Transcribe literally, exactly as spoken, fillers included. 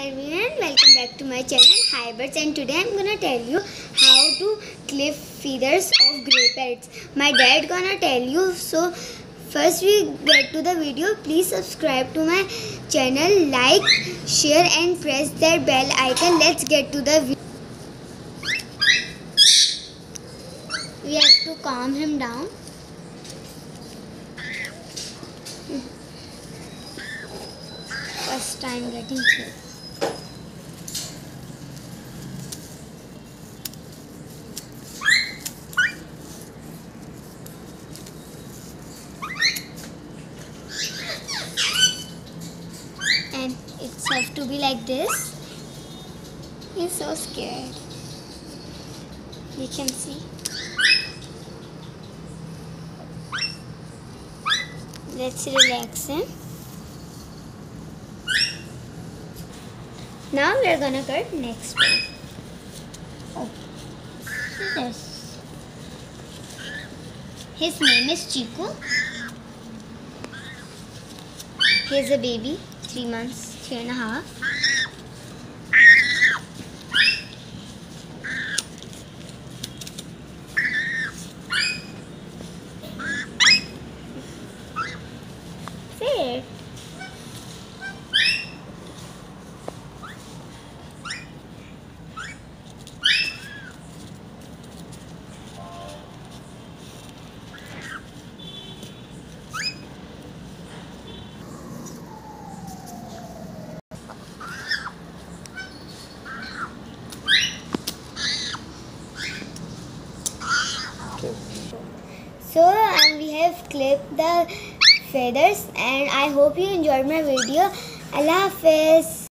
everyone, welcome back to my channel Hi Birds, and today I'm gonna tell you how to clip feathers of grey parrots. My dad gonna tell you. So first we get to the video. Please subscribe to my channel, like, share and press that bell icon. Let's get to the video. We have to calm him down. First time getting clipped. And it's have to be like this. He's so scared. You can see. Let's relax him. Now we're gonna cut next one. Oh, this. His name is Chico. He's a baby, three months, three and a half. Say it. So um, we have clipped the feathers, and I hope you enjoyed my video. Allah Hafiz.